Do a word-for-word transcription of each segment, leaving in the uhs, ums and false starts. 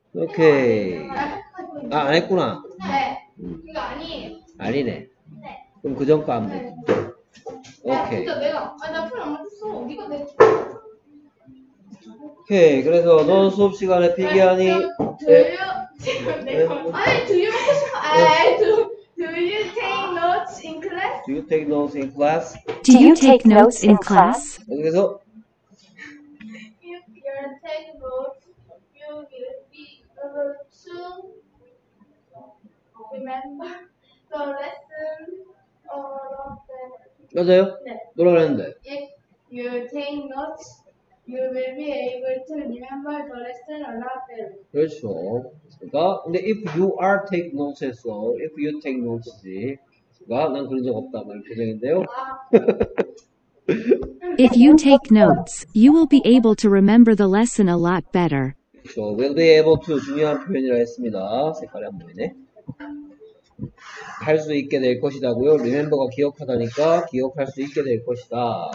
오케이. 아, 안 했구나. 네. 이거 아니에요. 아니네. 그럼 그 전 거 하면 돼. 야, 오케이. 진짜 내가, 아니, 나 풀 안 맞췄어. 네가 내. 오케이. 그래서 너 수업 시간에 필기하니. Do 네. you, 지금 내가. 아니, do you 먹고 싶어? 아이, do, do you take notes in class? Do you take notes in class? Do you take notes in class? 여기서 If you take notes, you will be able to remember the lesson a lot better. 맞아요? 네. 뭐라 그랬는데? If you take notes, you will be able to remember the lesson a lot better. 그렇죠. 그러니까 근데 if you are take notes 했어. if you take notes지. 그러니까 난 그런 적 없다. 뭐 이런 표정인데요. If you take notes, you will be able to remember the lesson a lot better. 그렇죠. will be able to 중요한 표현이라 했습니다. 색깔이 안 보이네. 할 수 있게 될 것이다고요. remember가 기억하다니까 기억할 수 있게 될 것이다.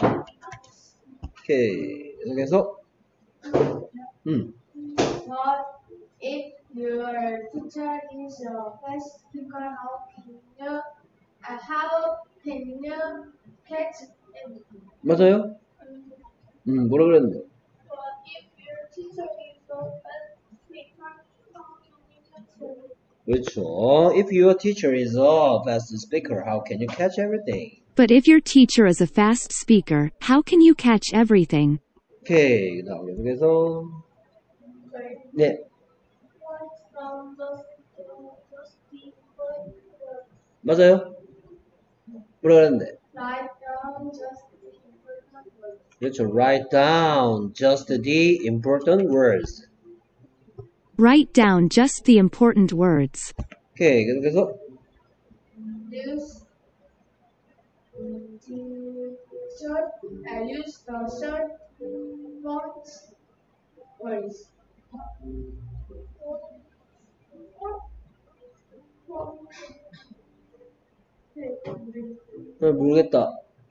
오케이. 그래서 음. But if your teacher is a fast speaker, how can you, uh, how can you catch everything? 맞아요? 음, 뭐라 그랬는데? But if your teacher is a fast speaker, how can you catch everything? 그렇죠. If your teacher is a fast speaker, how can you catch everything? But if your teacher is a fast speaker, how can you catch everything? 오케이. 그 다음에 그래서 Sorry. 네. What's from the just people 맞아요? 뭐라 그랬는데? write down just the important words. 그렇죠. Write down just the important words. Write down just the important words. 오케이. 그래서 Use the short, uh, use the short fonts words. 잘 모르겠다.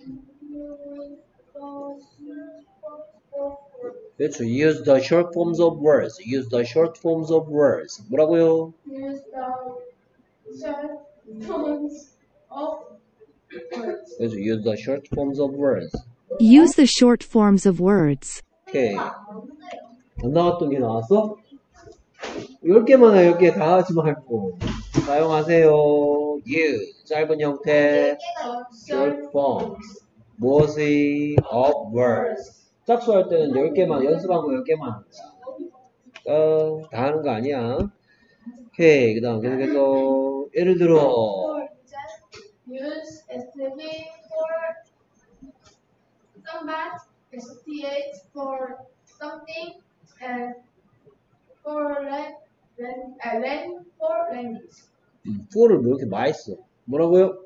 그렇죠. Use the short forms of words. Use the short forms of words. 뭐라고요? Use the short fonts of words. 그렇죠. Use the short forms of words. Use the short forms of words. 오케이. 안 나왔던 게 나왔어? 열 개만 해, 열 개 다 하지 말고. 사용하세요. Use. 짧은 형태. Short forms. 무엇의 of words. 짝수할 때는 열 개만, 연습한 거 열 개만 하는 거야. 어, 다 하는 거 아니야. 오케이. 그 다음, 계속해서, 예를 들어, For example, use S T for somebody, S T H for something, and for lang, lang, uh, lang for language. 음, for를 뭐 이렇게 많이 써? 뭐라고요?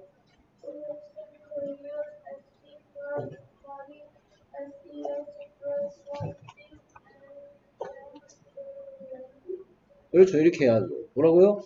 그렇죠. 이렇게 해야죠. 뭐라고요?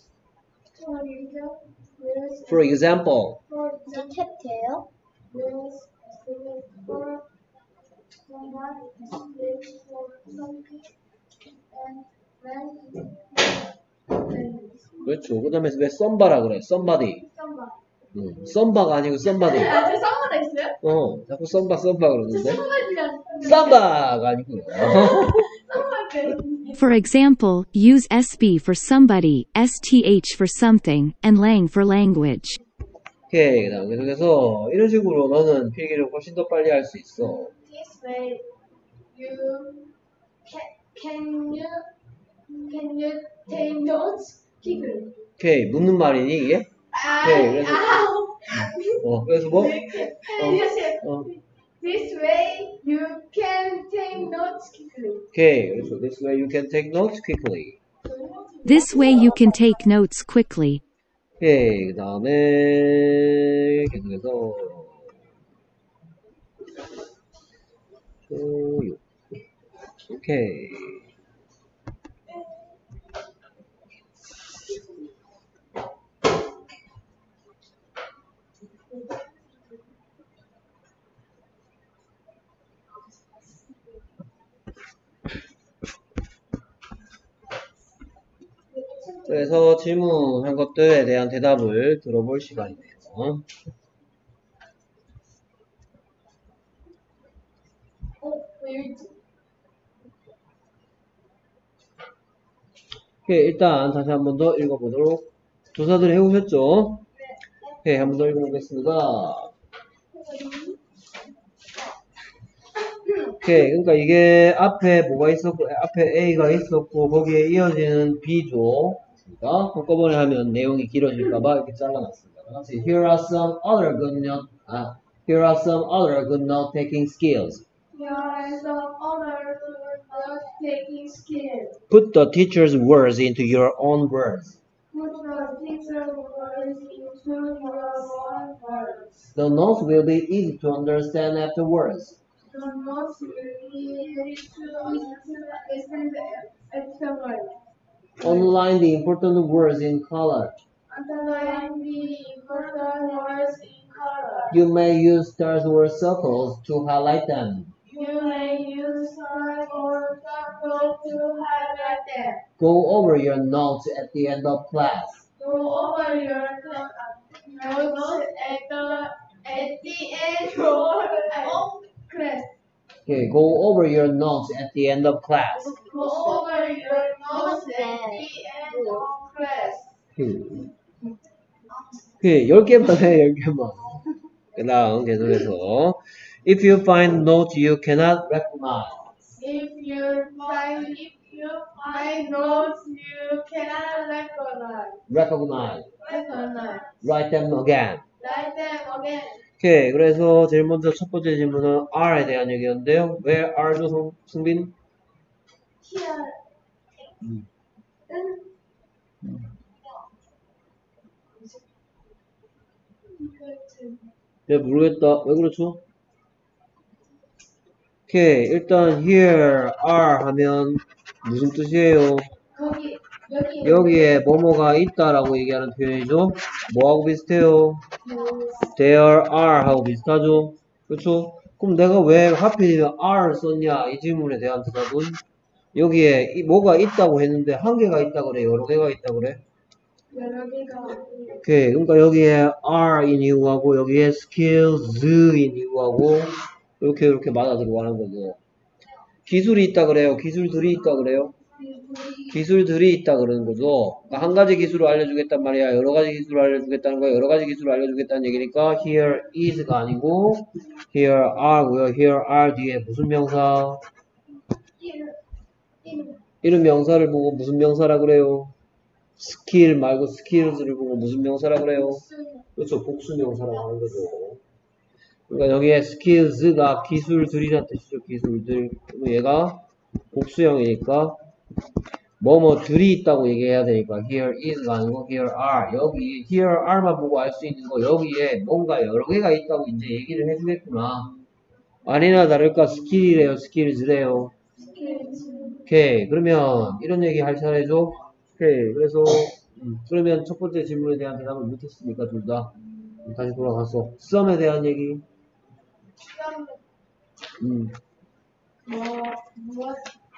For example. For example, use for somebody, for something, and lang for language. 그렇죠. 그 다음에 왜 썸바라 그래? somebody. somebody. 음, 썸바가 아니고 somebody. 아, 저 썸바다 있어요? 어, 자꾸 썸바 썸바 저 그러는데. 썸바지랑 썸바가 아니고. 썸바지. For example, use S B for somebody, S T H for something, and lang for language. 오케이. 그다음 계속해서 이런 식으로 너는 필기를 훨씬 더 빨리 할 수 있어. This way, you can, can you can you take notes quickly? 오케이. 묻는 말이니 이게? 아, 네, 그래서- 아, 어, 그래서 뭐? 이것이 어, This way, you can take notes quickly. 오케이. 그래서 this way you can take notes quickly. This way you can take notes quickly. 오케이. 그 다음에 계속해서 조요. 오케이. 그래서 질문한 것들에 대한 대답을 들어볼 시간이네요. 어? 왜 여기 있지? 오케이, 일단 다시 한 번 더 읽어보도록. 조사들 해오셨죠? 오케이, 한 번 더 읽어보겠습니다. 오케이, 그러니까 이게 앞에 뭐가 있었고, 앞에 A가 있었고, 거기에 이어지는 B죠. 그러니까 한꺼번에 하면 내용이 길어질까봐 이렇게 잘라놨습니다. 같이 Here are some other good note, 아, here are some other good note-taking skills. Here are some other note-taking skills. Put the teacher's words into your own words. Put the teacher's words into your own words. The notes will be easy to understand afterwards. The notes will be easy to understand afterwards. Underline the important words in color. Underline the important words in color. You may use stars or circles to highlight them. You may use stars or circles to highlight them. Go over your notes at the end of class. Go over your notes at the at the end of class. Okay, go over your notes at the end of class. Go over your notes at the end of class. 오케이, 열 개만 해, 열 개만. 그 다음 계속해서 If you find notes you cannot recognize. If you find if you find notes you cannot recognize, Recognize. recognize, Write them again. write them again. 오케이, 그래서 제일 먼저 첫 번째 질문은 R에 대한 얘기였는데요. Where are죠, 성, 승빈? Here. 음. 네, 모르겠다. 왜 그렇죠? 오케이, 일단 here, are 하면 무슨 뜻이에요? 거기 여기 여기에 뭐뭐가 있다라고 얘기하는 표현이죠. 뭐하고 비슷해요? There are 하고 비슷하죠. 그렇죠? 그럼 내가 왜 하필이면 are 썼냐? 이 질문에 대한 대답은 여기에 이 뭐가 있다고 했는데 한 개가 있다 그래? 여러 개가 있다 그래? 여러 개가 오케이, 그러니까 여기에 are인 이유하고 여기에 skills인 이유하고 이렇게 이렇게 맞아 들어가는 거고. 기술이 있다 그래요? 기술들이 있다 그래요? 기술들이 있다 그러는 거죠. 그러니까 한 가지 기술을 알려주겠단 말이야. 여러 가지 기술을 알려주겠다는 거야. 여러 가지 기술을 알려주겠다는 얘기니까 here is가 아니고 here are고요. here are 뒤에 무슨 명사? 이런 명사를 보고 무슨 명사라 그래요? 스킬 말고 skills를 보고 무슨 명사라 그래요? 그렇죠. 복수 명사라고 하는 거죠. 그러니까 여기에 skills가 기술들이란 뜻이죠. 기술들. 그리고 얘가 복수형이니까 뭐뭐들이 있다고 얘기해야 되니까 here is가 아니고 here are. 여기 here are만 보고 알 수 있는 거 여기에 뭔가 여러 개가 있다고 이제 얘기를 해주겠구나. 아니나 다를까 skill이래요. skills래요. 오케이. 그러면 이런 얘기 할 차례죠. 오케이. 그래서 음, 그러면 첫 번째 질문에 대한 대답을 못했으니까 둘 다 다시 돌아가서 썸에 대한 얘기. 음. 뭐 무엇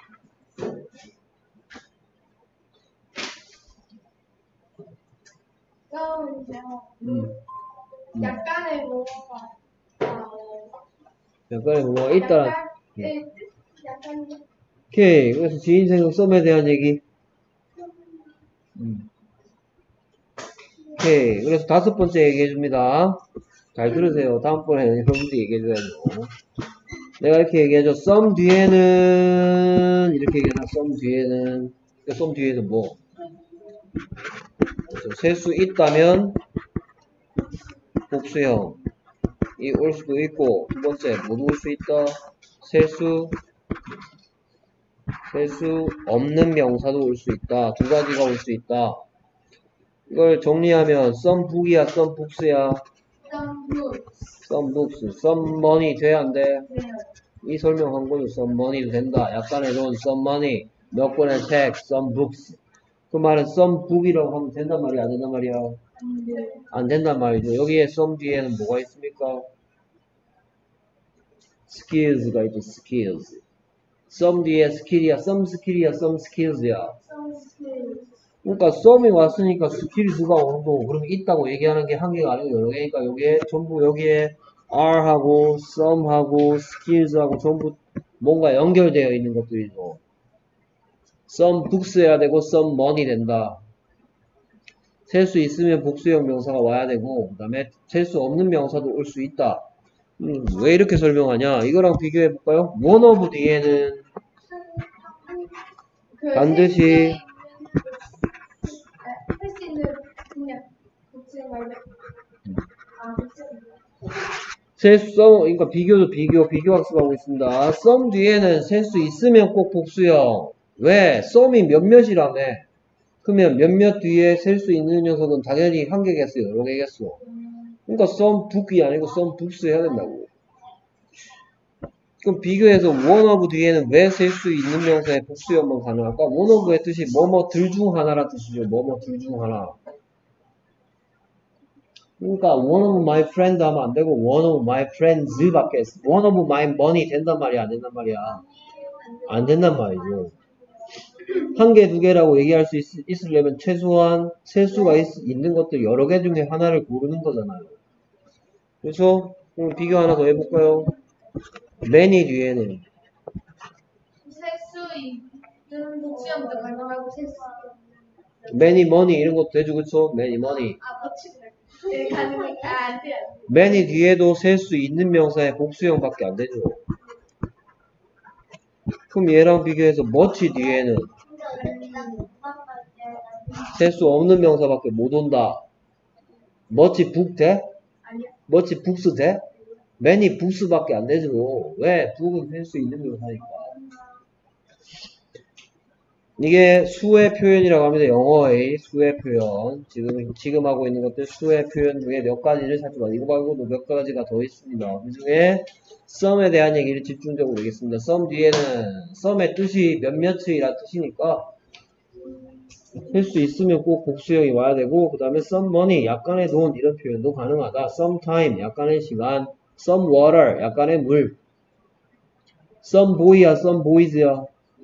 썸은요 음. 음. 약간의 뭐가 약간의 뭐가 있다. 약간 네, 약간 오케이. 그래서 지인 생각 썸에 대한 얘기. 음. 오케이. 그래서 다섯 번째 얘기해 줍니다. 잘 들으세요. 다음번에 여러분들이 얘기해 줘야죠. 내가 이렇게 얘기하죠. 썸 뒤에는 이렇게 얘기하나. 썸 뒤에는 썸 뒤에는 뭐? 셀 수 있다면 복수형 이 올 수도 있고 두 번째 못 올 수 있다. 셀 수 셀 수 없는 명사도 올 수 있다. 두 가지가 올 수 있다. 이걸 정리하면 some book이야, some books야. some books some books, some money 돼야 안 돼? 돼요. 이 설명한 거는 some money도 된다. 약간의 돈, some money. 몇 권의 책, some books. 그 말은 some book이라고 하면 된단 말이야, 안 된단 말이야? 네. 안 된단 말이죠. 여기에 some 뒤에는 뭐가 있습니까? skills가 있죠, skills. some 뒤에 skill이야, some skill이야, some skills야. some skills 그러니까 some이 왔으니까 skills가 어느 정도 그럼 있다고 얘기하는 게 한 개가 아니고 여러 개니까 여기에 전부 여기에 are하고 some하고 skills하고 전부 뭔가 연결되어 있는 것들이죠. some books 해야 되고 some money 된다. 셀 수 있으면 복수형 명사가 와야 되고 그 다음에 셀 수 없는 명사도 올 수 있다. 음, 왜 이렇게 설명하냐? 이거랑 비교해 볼까요? one of 뒤에는 반드시 할수 있는 그냥 복수형 말고 아 복수형 셀 수, 그러니까 비교도 비교, 비교 학습하고 있습니다. some 뒤에는 셀 수 있으면 꼭 복수형. 왜? some이 몇몇이라며. 그러면 몇몇 뒤에 셀 수 있는 녀석은 당연히 한 개겠어요? 여러 개겠어? 그러니까 some book이 아니고 some books 해야 된다고. 그럼 비교해서 one of 뒤에는 왜 셀 수 있는 명사의 복수형만 가능할까? one of의 뜻이 뭐뭐들 중 하나라 뜻이죠. 뭐뭐들 중 하나. 그러니까 one of my friend 하면 안 되고 one of my friends 밖에 one of my money 된단 말이야 안 된단 말이야 안 된단 말이죠. 한 개, 두 개라고 얘기할 수 있, 있으려면 최소한 셀 수가 있, 있는 것들 여러 개 중에 하나를 고르는 거잖아요. 그래서 그럼 비교 하나 더 해볼까요? many 뒤에는 셀수 있는 복수형도 가능하고 셀수 many money 이런 것도 해주고 그쵸? many money 아 멋지네. 네 가능해. 아안 돼. many 뒤에도 셀 수 있는 명사의 복수형밖에 안 되죠. 그럼 얘랑 비교해서 much 뒤에는 셀 수 없는 명사밖에 못 온다. much book 돼? 아니요. much books 돼? many books밖에 안 되죠. 왜? book은 셀 수 있는 명사니까. 이게 수의 표현이라고 합니다. 영어의 수의 표현. 지금, 지금 하고 있는 것들 수의 표현 중에 몇 가지를 살펴봐. 이거 말고도 몇 가지가 더 있습니다. 그 중에 some에 대한 얘기를 집중적으로 하겠습니다. some 뒤에는 some의 뜻이 몇몇이라 뜻이니까 할 수 있으면 꼭 복수형이 와야 되고 그 다음에 some money 약간의 돈 이런 표현도 가능하다. some time 약간의 시간 some water 약간의 물 some boy야 some boys야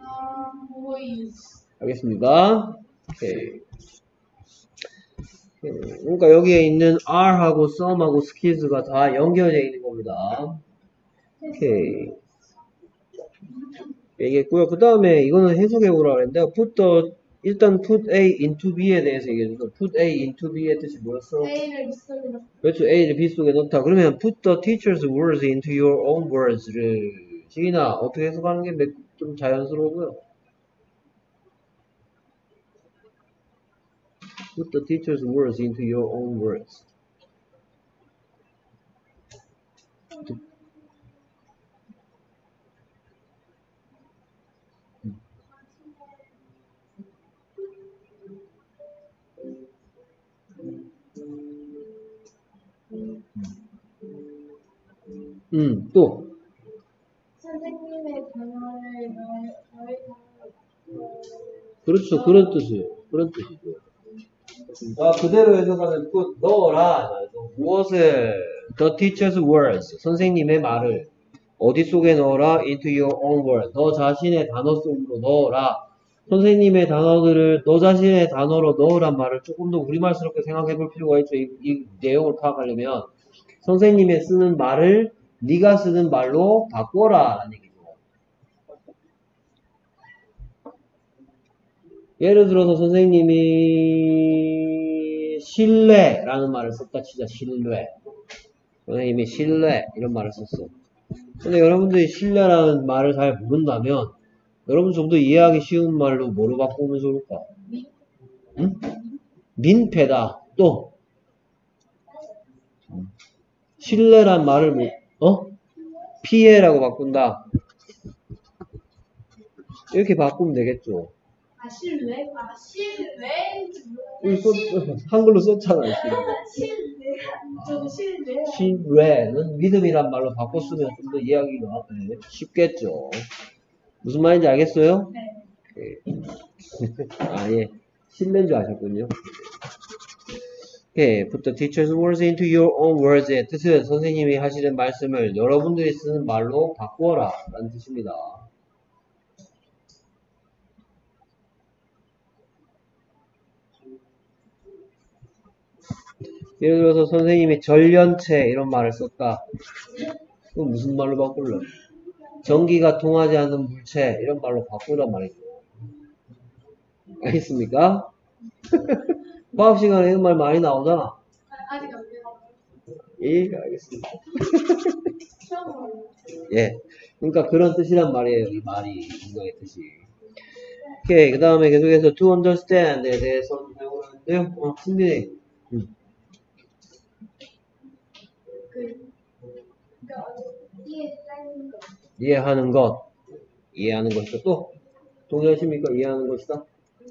보이스. 알겠습니까? 오케이. 그러니까 여기에 있는 are하고 some하고 skills가 다 연결되어 있는 겁니다. 오케이. 얘기했고요. 그 다음에 이거는 해석해 보라 그랬는데 put the, 일단 put A into B에 대해서 얘기해 줘. put A into B의 뜻이 뭐였어? A를 B 속에 넣고 그렇죠. A를 B 속에 넣다. 그러면 put the teacher's words into your own words를 지인아 어떻게 해석하는 게 좀 자연스러워요? Put the teacher's words into your own words. 음, 또. 선생님의 단어를 너희 너희 단어 그렇죠. 그런 뜻이에요. 그런 뜻이죠. 아, 그대로 해석하면 put, 넣어라. 무엇을 the teacher's words, 선생님의 말을 어디 속에 넣어라? into your own words, 너 자신의 단어 속으로 넣어라. 선생님의 단어들을 너 자신의 단어로 넣으란 말을 조금 더 우리말스럽게 생각해 볼 필요가 있죠. 이, 이 내용을 파악하려면 선생님의 쓰는 말을 네가 쓰는 말로 바꿔라 라는 얘기죠. 예를 들어서 선생님이 신뢰라는 말을 썼다 치자. 신뢰. 선생님이 신뢰 이런 말을 썼어. 근데 여러분들이 신뢰라는 말을 잘 모른다면 여러분 좀 더 이해하기 쉬운 말로 뭐로 바꾸면 좋을까? 응? 민폐다. 또 신뢰란 말을 뭐, 어? 피해라고 바꾼다. 이렇게 바꾸면 되겠죠. 아 실외? 아 실외? 여기 써, 한글로 썼잖아요. 실외. 저도 실외. 신뢰는 믿음이란 말로 바꿨으면 좀 더 이해하기가 네, 쉽겠죠. 무슨 말인지 알겠어요? 네. 아, 예. 신뢰인 줄 아셨군요. 오케이. Put the teacher's words into your own words의 뜻은 선생님이 하시는 말씀을 여러분들이 쓰는 말로 바꾸어라 라는 뜻입니다. 예를 들어서 선생님이 전련체 이런 말을 썼다. 그럼 무슨 말로 바꿀래? 전기가 통하지 않는 물체 이런 말로 바꾸란 말이죠. 알겠습니까? 과학 시간에 이런 말 많이 나오잖아. 아직 안 돼요. 예, 알겠습니다. 처음 예. 그러니까 그런 뜻이란 말이에요. 이 말이, 이거의 뜻이. 오케이. 그 다음에 계속해서 to understand에 대해서 배우는데요. 어, 승민이. 음. 그, 그러니까 이해 짧은 거. 이해하는 것. 이해하는 것이다. 또, 동의하십니까? 이해하는 것이다.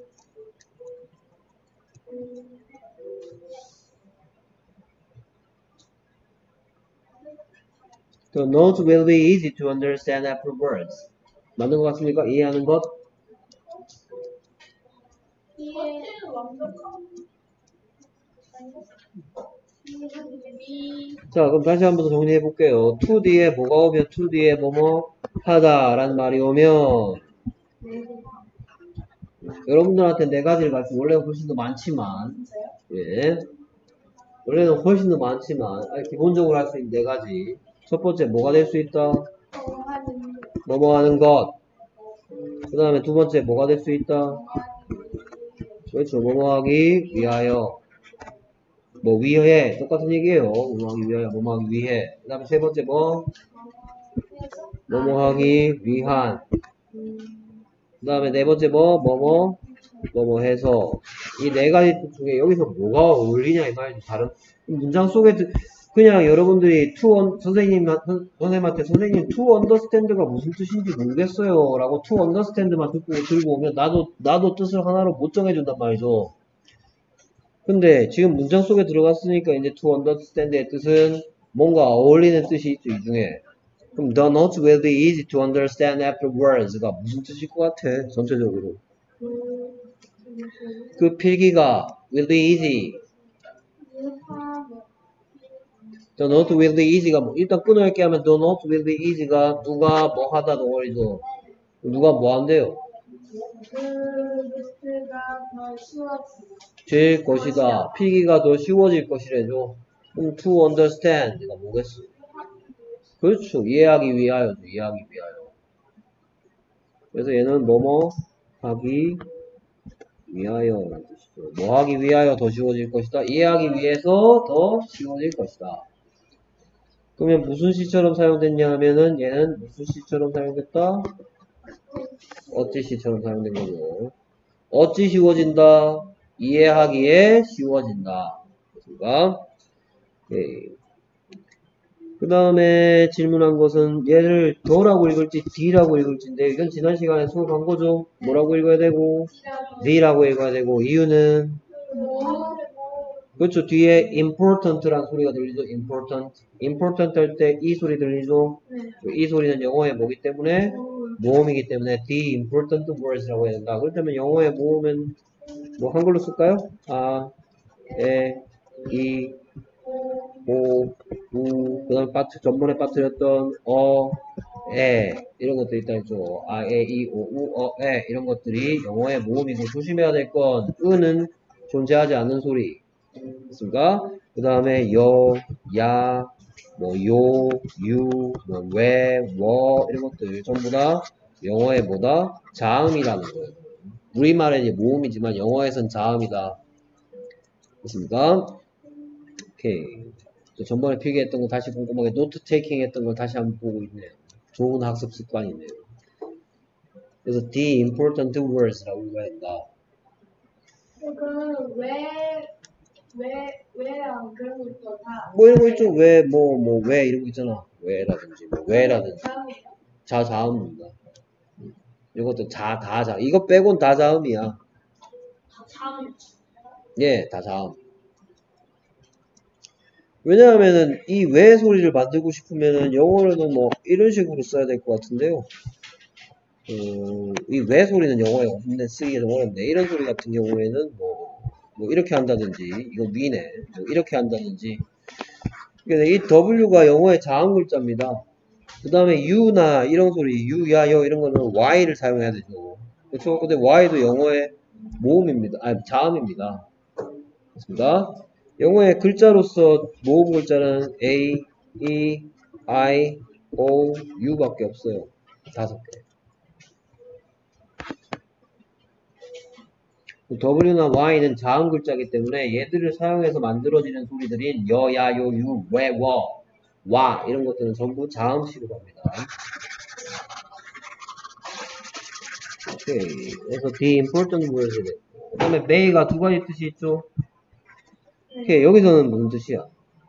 The notes will be easy to understand afterwards. 맞는 것 같습니까? 이해하는 것. 이해 완벽한. 자, 그럼 다시 한번 더 정리해 볼게요. to 뒤에 뭐가 오면 to 뒤에 뭐뭐 하다 라는 말이 오면 여러분들한테 네 가지를 가르치고 원래는 훨씬 더 많지만 예, 원래는 훨씬 더 많지만 아니, 기본적으로 할 수 있는 네 가지. 첫 번째 뭐가 될 수 있다? 뭐뭐 하는 것. 그 다음에 두 번째 뭐가 될 수 있다? 그렇죠. 뭐뭐 하기 위하여. 뭐 위해 똑같은 얘기예요. 뭐뭐 하기 위하여 뭐뭐 하기 위해. 그 다음에 세 번째 뭐 뭐뭐 하기 위한. 그 다음에 네 번째 뭐 뭐뭐 뭐뭐 해서. 이 네 가지 중에 여기서 뭐가 어울리냐 이 말이죠. 다른 문장 속에 그냥 여러분들이 to 선생님 선생님한테 선생님 to understand가 무슨 뜻인지 모르겠어요 라고 to understand만 듣고 들고 오면 나도 나도 뜻을 하나로 못 정해준단 말이죠. 근데 지금 문장 속에 들어갔으니까 이제 to understand의 뜻은 뭔가 어울리는 뜻이 있죠. 이 중에. 그럼 the notes will be easy to understand afterwards가 무슨 뜻일 것 같아? 전체적으로. 그 필기가 will be easy. The note will be easy가 뭐 일단 끊어읽게 하면 the note will be easy가 누가 뭐 하다 덩어리죠. 누가 뭐 한대요? 질 것이다. 필기가 더 쉬워질 것이래죠. 그럼 to understand가 뭐겠어? 그렇죠. 이해하기 위하여죠. 이해하기 위하여. 그래서 얘는 뭐뭐 하기 위하여라는 뜻이죠. 뭐 하기 위하여 더 쉬워질 것이다. 이해하기 위해서 더 쉬워질 것이다. 그러면 무슨 시처럼 사용됐냐 하면은 얘는 무슨 시처럼 사용됐다? 어찌 시처럼 사용된 거죠. 어찌 쉬워진다? 이해하기에 쉬워진다. 그렇습니까? 그 다음에 질문한 것은 얘를 더라고 읽을지 D라고 읽을지인데 이건 지난 시간에 수업한 거죠. 뭐라고 읽어야 되고 D라고 읽어야 되고 이유는 그렇죠. 뒤에 important란 소리가 들리죠. important. important 할 때 이 소리 들리죠. 이 소리는 영어의 뭐기 때문에 모음이기 때문에 the important words라고 해야 된다. 그렇다면 영어의 모음은 뭐 한글로 쓸까요? 아, 에, 이, 오, 우, 그 다음에 빠트, 전번에 빠뜨렸던 어, 에 이런 것들이 있다 했죠. 아, 에, 이, 오, 우, 어, 에 이런 것들이 영어의 모음이고 조심해야 될 건 은은 존재하지 않는 소리. 됐습니까? 그 다음에 여, 야, 뭐 요, 유, 뭐 왜, 워 이런 것들 전부 다 영어의 뭐다? 자음이라는 거예요. 우리말은 이제 모음이지만 영어에선 자음이다. 됐습니까? 오케이. 전번에 필기했던 거 다시 꼼꼼하게 노트 테이킹 했던 걸 다시 한번 보고 있네요. 좋은 학습 습관이네요. 그래서 the important words라고 읽어야 된다. 그 왜, 왜, 왜랑 그런 것도 다. 뭐 이런 거 있죠. 왜, 뭐, 뭐, 왜 이런 거 있잖아. 왜라든지, 뭐, 왜라든지. 자음이에요? 자, 자음입니다. 이것도 자, 다 자. 이거 빼곤 다 자음이야. 다 자음. 예, 다 자음. 왜냐하면은 이 왜 소리를 만들고 싶으면은 영어로는 뭐 이런 식으로 써야 될 것 같은데요. 어, 이 왜 소리는 영어에 없는데 쓰기가 좀 어렵네. 이런 소리 같은 경우에는 뭐, 뭐 이렇게 한다든지, 이거 위네. 뭐 이렇게 한다든지. 그래서 이 W가 영어의 자음 글자입니다. 그 다음에 U나 이런 소리, U, 야, 여 이런 거는 Y를 사용해야 되죠. 그렇죠? 근데 Y도 영어의 모음입니다. 아니, 자음입니다. 그렇습니다. 영어의 글자로서 모음 글자는 A, E, I, O, U밖에 없어요. 다섯 개. W나 Y는 자음 글자이기 때문에 얘들을 사용해서 만들어지는 소리들인 여, 야, 요, 유, 왜, 워, 와 이런 것들은 전부 자음식으로 갑니다. 오케이. 그래서 the important words이 됐고 그 다음에 may가 두 가지 뜻이 있죠. 오케이. 여기서는 무슨 뜻이야?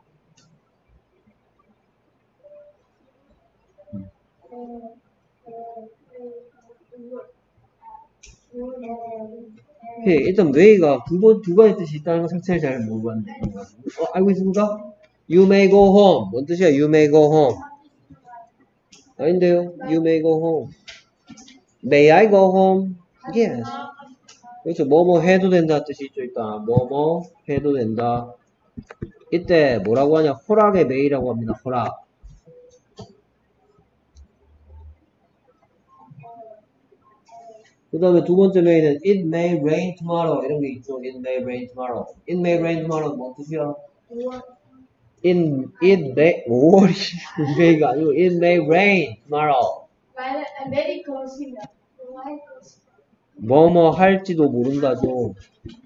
오케이. 일단 may가 두, 번, 두 가지 뜻이 있다는 거 자체를 잘 모르겠는데 어, 알고 있습니까? You may go home. 뭔 뜻이야? You may go home. 아닌데요? You may go home. May I go home? Yes. 그렇죠. 뭐뭐 해도 된다 뜻이 있죠. 일단 뭐뭐 해도 된다. 이때 뭐라고 하냐? 허락의 may라고 합니다. 허락. 그 다음에 두 번째 may는 it may rain tomorrow 이런 게 있죠. it may rain tomorrow. it may rain tomorrow 뭔 뜻이야? it, it may 오월이 may가 아니고 it may rain tomorrow. 뭐뭐 할지도 모른다죠.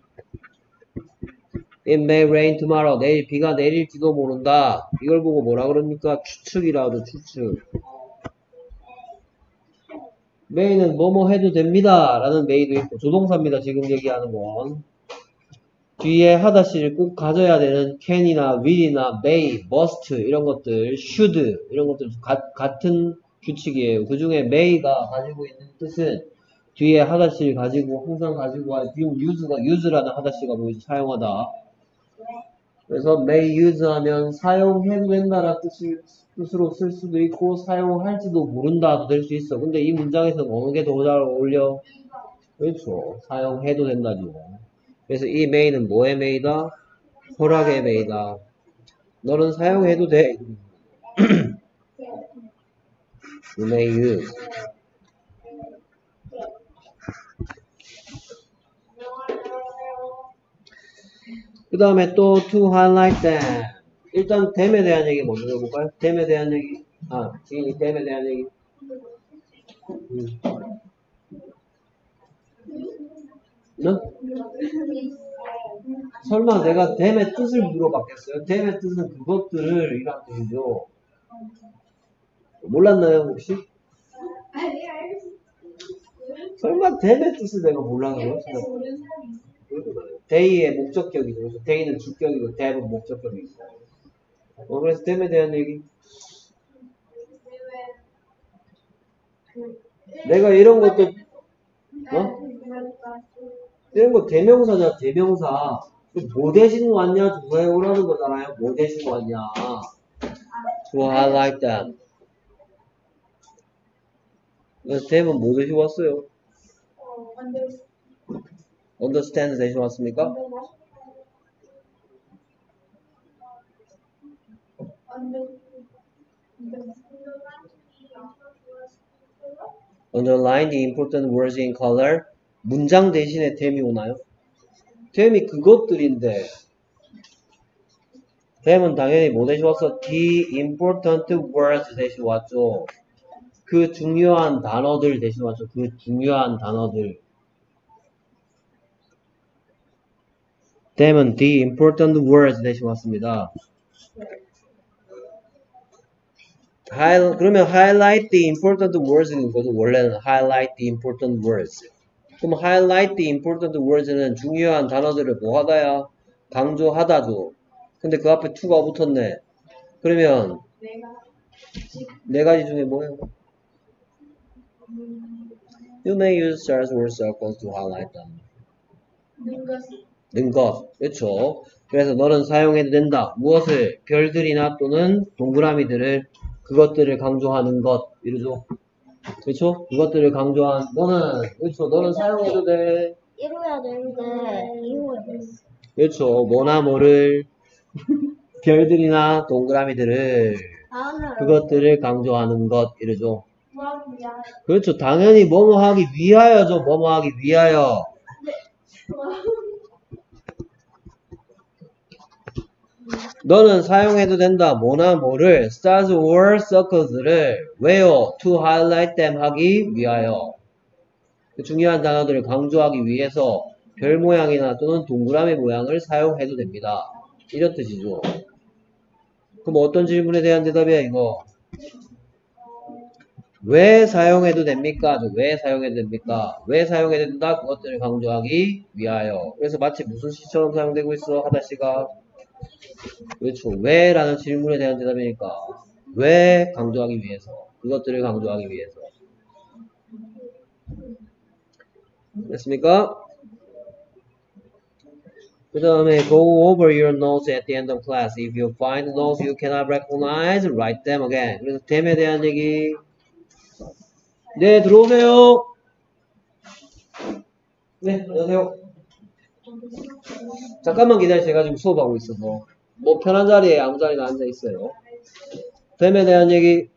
it may rain tomorrow. 내일 비가 내릴지도 모른다. 이걸 보고 뭐라 그럽니까? 추측이라도 추측. may는 뭐뭐 해도 됩니다 라는 may도 있고 조동사입니다. 지금 얘기하는 건 뒤에 하다시를 꼭 가져야 되는 can이나 will이나 may, must 이런 것들 should 이런 것들 가, 같은 규칙이에요. 그 중에 may가 가지고 있는 뜻은 뒤에 하다시를 가지고 항상 가지고 와 지금 use가 use라는 하다시가 뭐지 사용하다. 그래서 may use 하면 사용해도 된다라는 뜻을 뜻으로 쓸 수도 있고 사용할지도 모른다도 될 수 있어. 근데 이 문장에서는 어느 게 더 잘 어울려? 그렇죠. 사용해도 된다죠. 그래서 이 may는 뭐의 may다? 허락의 may다. 너는 사용해도 돼. You may use. 그 다음에 또 to highlight them. 일단 them에 대한 얘기 먼저 해볼까요? them에 대한 얘기. 아, 지인이 them에 대한 얘기. 음. 응? 설마 내가 them의 뜻을 물어봤겠어요? them의 뜻은 그것들을 이란 뜻이죠. 몰랐나요 혹시? 설마 them의 뜻을 내가 몰랐나요? they의 목적격이죠. 그래서 they는 주격이고 them은 목적격이고. 어, 그래서 them에 대한 얘기. 내가 이런 것도 어? 이런 거 대명사냐 대명사. 뭐 대신 왔냐 조사해 오라는 거잖아요. 뭐 대신 왔냐. To highlight them. 그래서 them은 뭐 대신 왔어요? understand 대신 왔습니까? underline the important words in color. 문장 대신에 them이 오나요? them이 그것들인데 them은 당연히 뭐 대신 왔어? the important words 대신 왔죠. 그 중요한 단어들 대신 왔죠. 그 중요한 단어들. them은 the important words 대신 왔습니다. High, 그러면 highlight the important words는 거죠. 원래는 highlight the important words. 그럼 highlight the important words는 중요한 단어들을 뭐 하다야? 강조하다죠. 근데 그 앞에 to가 붙었네. 그러면 네 가지 중에 뭐예요? You may use stars or circles to highlight them. 는 것. 그렇죠. 그래서 너는 사용해도 된다. 무엇을? 별들이나 또는 동그라미들을 그것들을 강조하는 것. 이러죠. 그렇죠? 그것들을 강조한 너는 그렇죠. 너는 사용해도 돼. 이루어야 되는데 이루어야 돼. 그렇죠. 뭐나 뭐를 별들이나 동그라미들을 그것들을 강조하는 것. 이러죠. 그렇죠. 당연히 뭐뭐 하기 위하여죠. 뭐뭐 하기 위하여. 너는 사용해도 된다. 뭐나 뭐를 stars or circles를 왜요? to highlight them 하기 위하여. 중요한 단어들을 강조하기 위해서 별 모양이나 또는 동그라미 모양을 사용해도 됩니다. 이런 뜻이죠. 그럼 어떤 질문에 대한 대답이야 이거? 왜 사용해도 됩니까? 왜 사용해도 됩니까? 왜 사용해도 된다? 그것들을 강조하기 위하여. 그래서 마치 무슨 시처럼 사용되고 있어? 하다시가. 그렇죠. 왜? 라는 질문에 대한 대답이니까 왜 강조하기 위해서. 그것들을 강조하기 위해서. 됐습니까? 그 다음에 go over your notes at the end of class. If you find notes you cannot recognize, write them again. 그래서 them에 대한 얘기. 네, 들어오세요. 네, 안녕하세요. 잠깐만 기다려. 제가 지금 수업하고 있어서. 뭐 편한 자리에 아무 자리나 앉아 있어요. them에 대한 얘기.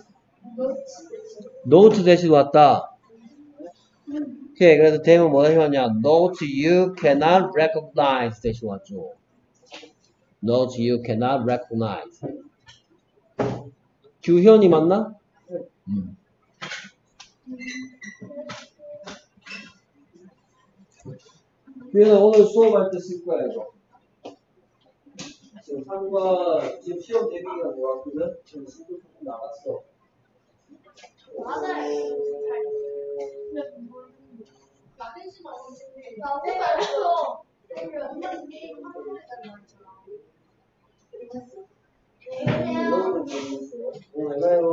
note 대신 왔다. 오케이, 그래서 them은 뭐 대신 왔냐? note you cannot recognize 대신 왔죠. note you cannot recognize. 규현이 맞나? 음. 규현아 오늘 수업할 때 쓸 거야 이거. 지금 상과 지금 시험 대비가 들어왔거든. 지금 수도 조금 나갔어. 맞아요. 나도 말했어. 엄마 게임 하고 있잖아. 네, 가요.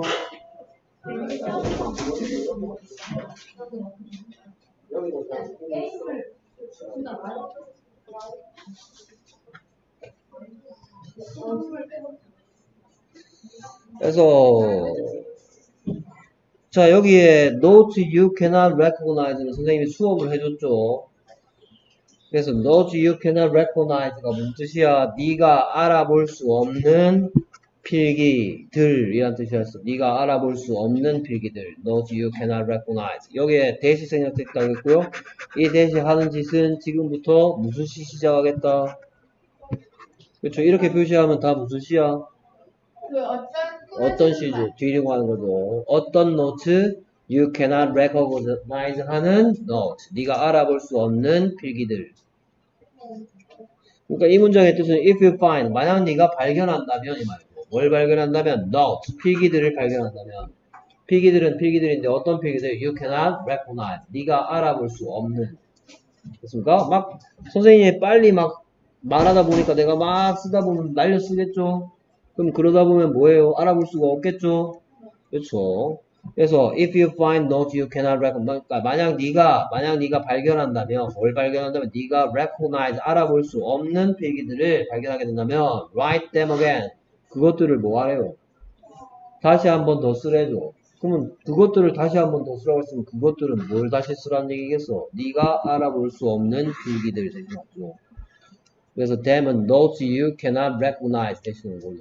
그래서 자 여기에 note you cannot recognize는 선생님이 수업을 해줬죠. 그래서 note you cannot recognize가 무슨 뜻이야? 네가 알아볼 수 없는 필기들 이란 뜻이었어. 네가 알아볼 수 없는 필기들. note you cannot recognize. 여기에 대시 생략됐다고 했고요. 이 대시 하는 짓은 지금부터 무슨 시 시작하겠다. 그렇죠. 이렇게 표시하면 다 무슨 시야? 그 어떤 어떤 시죠? 뒤리고 하는 거죠. 어떤 노트? You cannot recognize 하는 note. 네가 알아볼 수 없는 필기들. 그러니까 이 문장의 뜻은 if you find 만약 네가 발견한다면 이 말이고 뭘 발견한다면 note 필기들을 발견한다면 필기들은 필기들인데 어떤 필기들? You cannot recognize. 네가 알아볼 수 없는. 됐습니까? 막 선생님이 빨리 막 말하다 보니까 내가 막 쓰다 보면 날려 쓰겠죠. 그럼 그러다 보면 뭐예요? 알아볼 수가 없겠죠? 그렇죠. 그래서 if you find notes you cannot recognize. 그러니까 만약 네가 만약 네가 발견한다면 뭘 발견한다면 네가 recognize 알아볼 수 없는 필기들을 발견하게 된다면 write them again. 그것들을 뭐 하래요? 다시 한 번 더 쓰래죠. 그러면 그것들을 다시 한 번 더 쓰라고 했으면 그것들은 뭘 다시 쓰라는 얘기겠어? 네가 알아볼 수 없는 필기들 대신하죠. 그래서 them은 notes you cannot recognize 대신하는 거죠.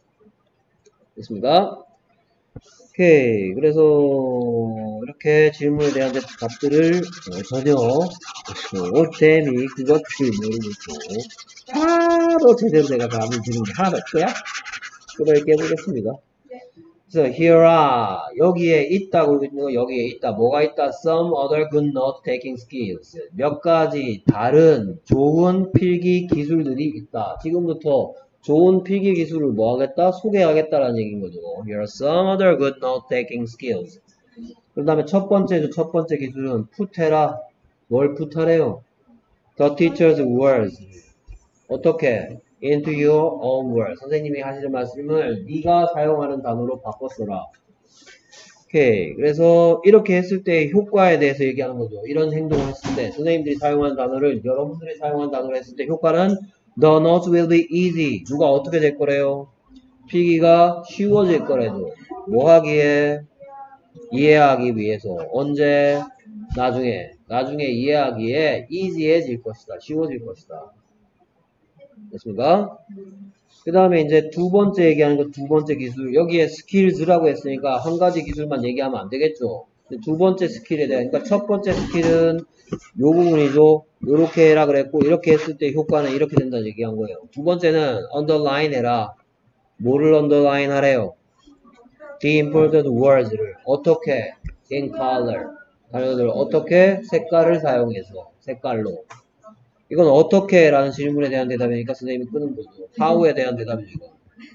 됐습니까? 오케이. 그래서 이렇게 질문에 대한 답들을 전혀 쌤이 그것을 모르고 있고 바로 제대로 내가 답을 드리는 게 하나도 없고요. 그렇게 해보겠습니다. 그래서 here are 여기에 있다고 있는 거 여기에 있다. 뭐가 있다? Some other good note taking skills. 몇 가지 다른 좋은 필기 기술들이 있다. 지금부터 좋은 필기 기술을 뭐 하겠다? 소개하겠다라는 얘기인 거죠. Here are some other good note taking skills. 그 다음에 첫 번째죠. 첫 번째 기술은 풋해라. 뭘 풋하래요? The teacher's words. 어떻게? Into your own words. 선생님이 하시는 말씀을 네가 사용하는 단어로 바꿔 써라. 오케이. 그래서 이렇게 했을 때 효과에 대해서 얘기하는 거죠. 이런 행동을 했을 때 선생님들이 사용하는 단어를 여러분들이 사용하는 단어로 했을 때 효과는 The notes will be easy. 누가 어떻게 될 거래요? 필기가 쉬워질 거래죠. 뭐 하기에? 이해하기 위해서. 언제? 나중에. 나중에 이해하기에 easy해질 것이다. 쉬워질 것이다. 됐습니까? 그 다음에 이제 두 번째 얘기하는 거 두 번째 기술. 여기에 skills라고 했으니까 한 가지 기술만 얘기하면 안 되겠죠. 두 번째 스킬에 대한, 그러니까 첫 번째 스킬은 요 부분이죠. 요렇게 해라 그랬고, 이렇게 했을 때 효과는 이렇게 된다는 얘기한 거예요. 두 번째는 underline 해라. 뭐를 underline 하래요? The important words를 어떻게? in color. 단어들 어떻게? 색깔을 사용해서. 색깔로. 이건 어떻게? 라는 질문에 대한 대답이니까 선생님이 끄는 거죠. how에 대한 대답이죠. 이건.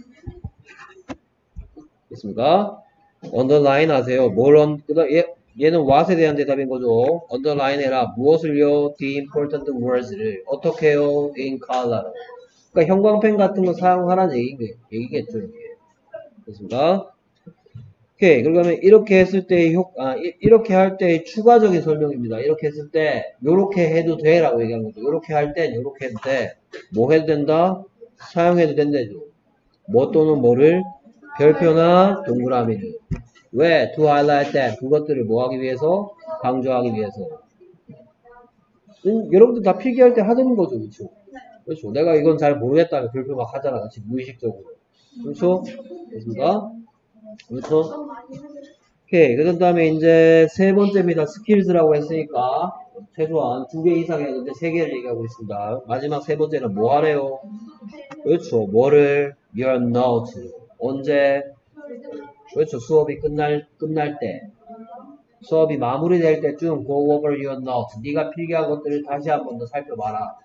됐습니까? underline 하세요. 뭘, on, 얘, 얘는 what에 대한 대답인 거죠. underline 해라. 무엇을요? The important words를. 어떻게 해요? in color. 그러니까 형광펜 같은 거 사용하라는 얘기, 얘기겠죠. 이게. 됐습니까? 오케이. 그러면 이렇게 했을 때의 효, 아, 이, 이렇게 할 때의 추가적인 설명입니다. 이렇게 했을 때, 요렇게 해도 돼. 라고 얘기한 거죠. 요렇게 할 땐 요렇게 해도 돼. 뭐 해도 된다? 사용해도 된다죠. 뭐 또는 뭐를? 별표나 동그라미를. 왜? to highlight that. 그것들을 뭐 하기 위해서? 강조하기 위해서. 음, 여러분들 다 필기할 때 하는 거죠. 그렇죠? 그렇죠. 내가 이건 잘 모르겠다면 별표 막 하잖아. 같이 무의식적으로. 그렇죠? 됐습니까? 그렇죠? 오케이. 그 다음에 이제 세 번째입니다. 스킬스라고 했으니까 최소한 두 개 이상 했는데 세 개를 얘기하고 있습니다. 마지막 세 번째는 뭐 하래요? 그렇죠. 뭐를? your notes. 언제? 그렇죠. 수업이 끝날, 끝날 때. 수업이 마무리될 때쯤 go over your notes. 네가 필기한 것들을 다시 한 번 더 살펴봐라.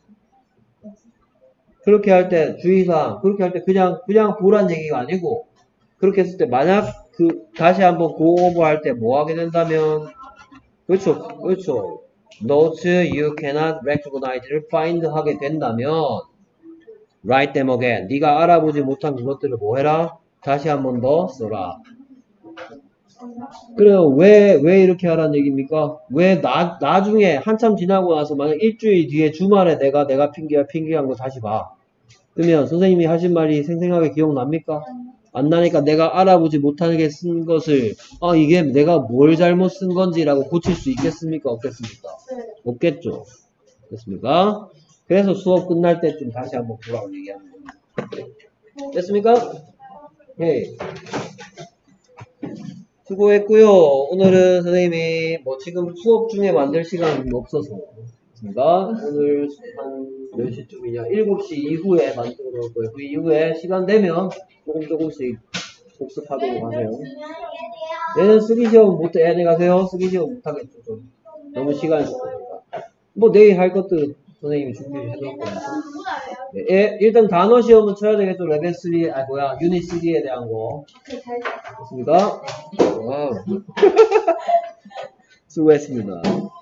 그렇게 할 때 주의사항. 그렇게 할 때 그냥, 그냥 보란 얘기가 아니고 그렇게 했을 때 만약 그 다시 한번 go over 할 때 뭐 하게 된다면 그렇죠. 그렇죠. notes you cannot recognize를 find 하게 된다면 write them again. 네가 알아보지 못한 그것들을 뭐 해라? 다시 한 번 더 써라. 그래요. 왜, 왜 이렇게 하라는 얘기입니까? 왜 나, 나중에 한참 지나고 나서 만약 일주일 뒤에 주말에 내가, 내가 핑계야, 핑계한 거 다시 봐. 그러면 선생님이 하신 말이 생생하게 기억납니까? 안 나니까 내가 알아보지 못하게 쓴 것을, 아, 이게 내가 뭘 잘못 쓴 건지라고 고칠 수 있겠습니까? 없겠습니까? 없겠죠. 됐습니까? 그래서 수업 끝날 때쯤 다시 한번 보라고 얘기하는 겁니다. 됐습니까? 예. 수고했고요. 오늘은 선생님이 뭐 지금 수업 중에 만들 시간이 없어서 있습니다. 오늘 한 몇 시쯤이냐? 일곱 시 이후에 만들어 놓을 거예요. 그 이후에 시간 되면 조금 조금씩 복습하도록 하세요. 얘는 쓰기 시험 못해. 애들 가세요. 쓰기 시험 못하겠죠. 좀. 너무 시간이 없으니까. 뭐 내일 할 것들 선생님이 준비를 해놓을 거예요. 네, 예, 일단 단어 시험은 쳐야 되겠죠. 레벨 삼, 아 뭐야, 유닛 삼에 대한 거. 됐습니까? 와우. 수고했습니다.